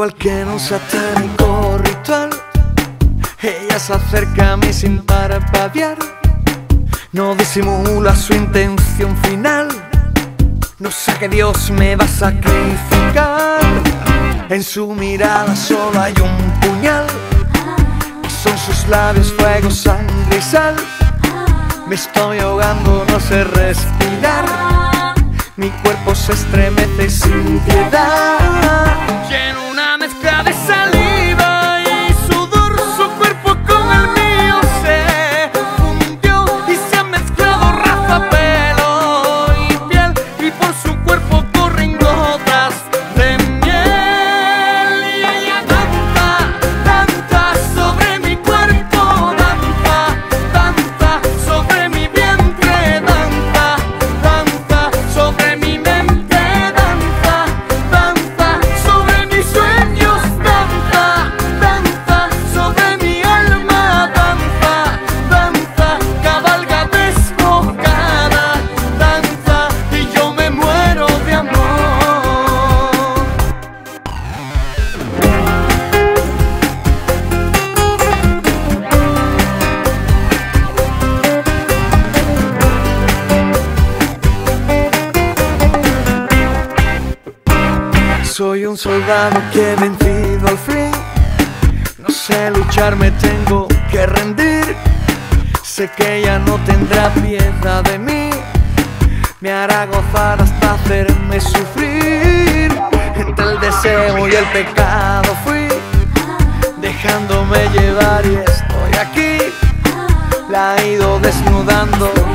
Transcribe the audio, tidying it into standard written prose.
Igual que en un satánico ritual, ella se acerca a mí sin parpadear. No disimula su intención final. No sé que Dios me va a sacrificar. En su mirada solo hay un puñal, y son sus labios fuego, sangre y sal. Me estoy ahogando, no sé respirar. Mi cuerpo se estremece sin piedad. Y en una mezcla de saliva y sudor, su cuerpo con el mío se fundió y se han mezclado raza, pelo y piel, y por su cuerpo corren gotas de miel. Y ella danza sobre mi cuerpo, danza sobre mi vientre, danza sobre mi mente, danza sobre mis sueños, danza sobre mi alma, danza, cabalga desbocada, danza, y yo me muero de amor. Soy un soldado que he vencido al fin. No sé luchar, me tengo que rendir. Sé que ella no tendrá piedad de mí. Me hará gozar hasta hacerme sufrir. Entre el deseo y el pecado fui dejándome llevar y estoy aquí. La he ido desnudando